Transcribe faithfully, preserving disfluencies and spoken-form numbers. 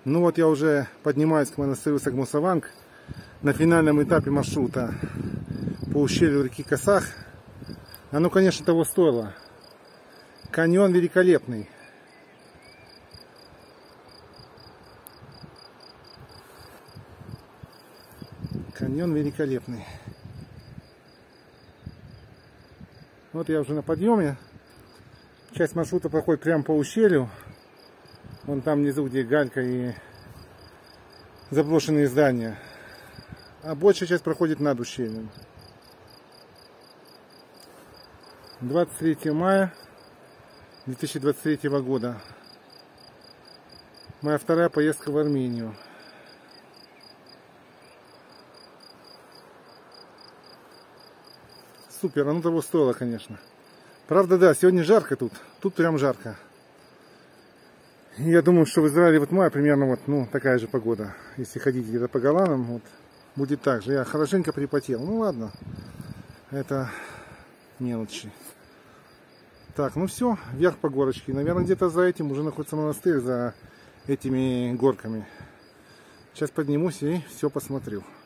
Ну вот я уже поднимаюсь к монастырю Сагмусаванг на финальном этапе маршрута по ущелью реки Касах. Оно, конечно, того стоило. Каньон великолепный. Каньон великолепный. Вот я уже на подъеме. Часть маршрута проходит прямо по ущелью. Вон там внизу, где галька и заброшенные здания. А большая часть проходит над ущельем. двадцать третьего мая две тысячи двадцать третьего года. Моя вторая поездка в Армению. Супер, оно того стоило, конечно. Правда, да, сегодня жарко тут. Тут прям жарко. Я думаю, что в Израиле вот мая примерно вот, ну, такая же погода. Если ходить где-то по Голанам, вот, будет так же. Я хорошенько припотел. Ну ладно, это мелочи. Так, ну все, вверх по горочке. Наверное, где-то за этим уже находится монастырь, за этими горками. Сейчас поднимусь и все посмотрю.